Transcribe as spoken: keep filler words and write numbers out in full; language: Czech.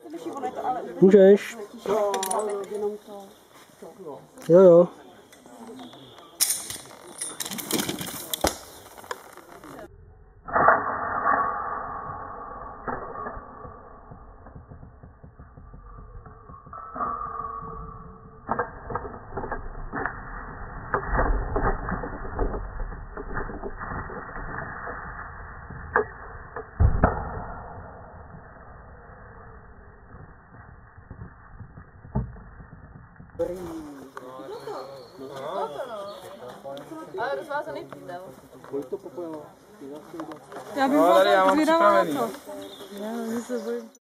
Můžeš. Jo, jo. Ale rozvázaný prdel. Kolik to popojilo? Já bych byla zvědavá na to. Já, my se bojím.